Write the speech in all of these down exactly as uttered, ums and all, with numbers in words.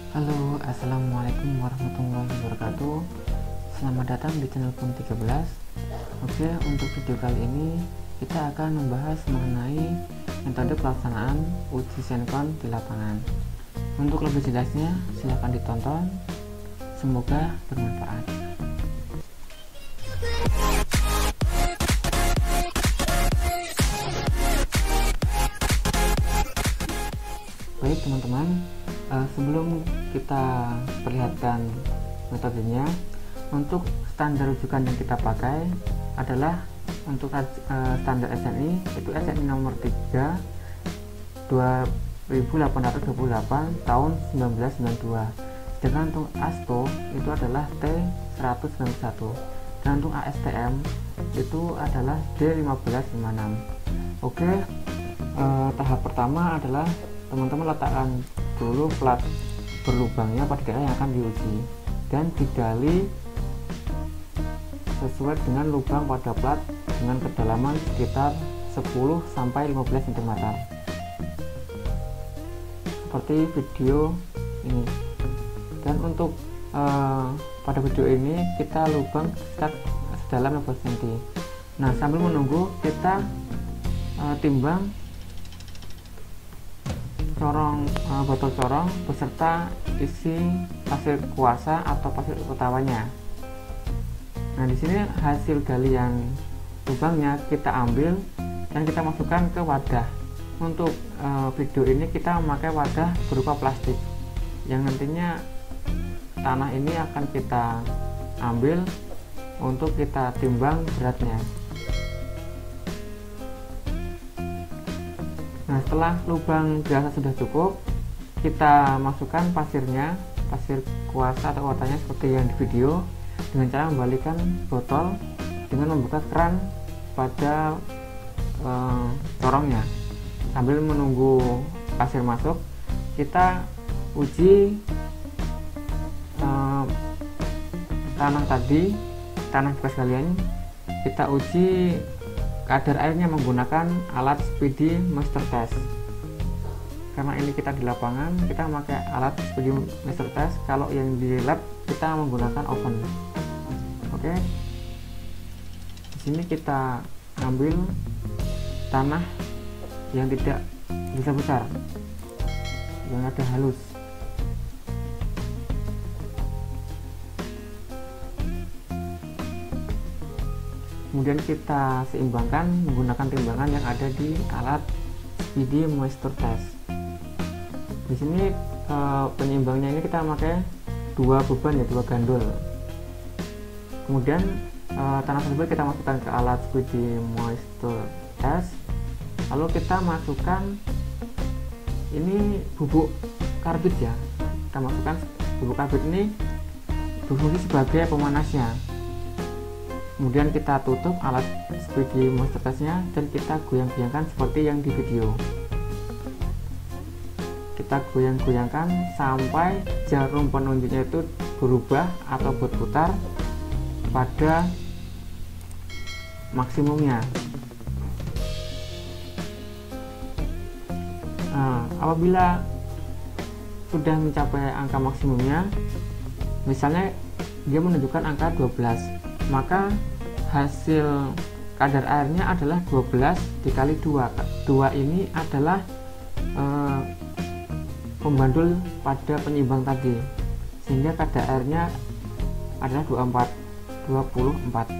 Halo, assalamualaikum warahmatullahi wabarakatuh. Selamat datang di channel Pun tiga belas. Oke, untuk video kali ini kita akan membahas mengenai metode pelaksanaan uji sinkron di lapangan. Untuk lebih jelasnya, silahkan ditonton. Semoga bermanfaat. Baik teman-teman, uh, sebelum kita perlihatkan metodenya, untuk standar rujukan yang kita pakai adalah untuk uh, standar S N I, itu S N I nomor tiga dua ribu delapan ratus dua puluh delapan tahun seribu sembilan ratus sembilan puluh dua. Sedangkan untuk A S T O itu adalah T seratus sembilan puluh satu, dan untuk A S T M itu adalah D lima belas lima puluh enam. Oke, uh, tahap pertama adalah teman-teman letakkan dulu plat berlubangnya pada daerah yang akan diuji dan digali sesuai dengan lubang pada plat dengan kedalaman sekitar sepuluh sampai lima belas sentimeter seperti video ini. Dan untuk uh, pada video ini kita lubang sekitar sedalam lima belas sentimeter. Nah, sambil menunggu kita uh, timbang corong uh, botol corong beserta isi pasir kuarsa atau pasir utawanya. Nah, di sini hasil galian lubangnya kita ambil dan kita masukkan ke wadah. Untuk uh, video ini kita memakai wadah berupa plastik yang nantinya tanah ini akan kita ambil untuk kita timbang beratnya. Nah, setelah lubang dirasa sudah cukup, kita masukkan pasirnya, pasir kuarsa atau kuartanya seperti yang di video, dengan cara membalikan botol dengan membuka keran pada e, corongnya. Sambil menunggu pasir masuk, kita uji e, tanah tadi, tanah bekas galian, kita uji kadar airnya menggunakan alat speedy moisture test. Karena ini kita di lapangan, kita memakai alat speedy moisture test. Kalau yang di lab kita menggunakan oven. Oke, di sini kita ambil tanah yang tidak besar-besar, yang ada halus. Kemudian kita seimbangkan menggunakan timbangan yang ada di alat speedy moisture test. Di sini e, penyeimbangnya ini kita pakai dua beban ya, dua gandul. Kemudian e, tanah tersebut kita masukkan ke alat speedy moisture test. Lalu kita masukkan ini bubuk karbit ya. Kita masukkan bubuk karbit ini berfungsi sebagai pemanasnya. Kemudian kita tutup alat speedy moisture testnya dan kita goyang-goyangkan seperti yang di video. Kita goyang-goyangkan sampai jarum penunjuknya itu berubah atau berputar pada maksimumnya. Nah, apabila sudah mencapai angka maksimumnya, misalnya dia menunjukkan angka dua belas, maka hasil kadar airnya adalah dua belas dikali dua. dua ini adalah eh, pembandul pada penyeimbang tadi, sehingga kadar airnya adalah dua puluh empat.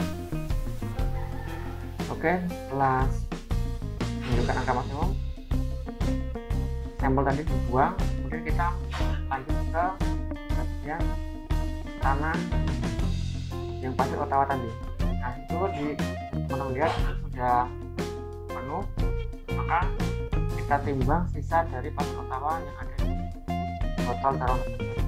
Oke, setelah menunjukkan angka maksimum, sampel tadi dibuang. Kemudian kita lanjut ke bagian tanah yang pasir ottawa tadi. Nah, itu di menurut lihat sudah penuh, maka kita timbang sisa dari pasir ottawa yang ada di botol taruh.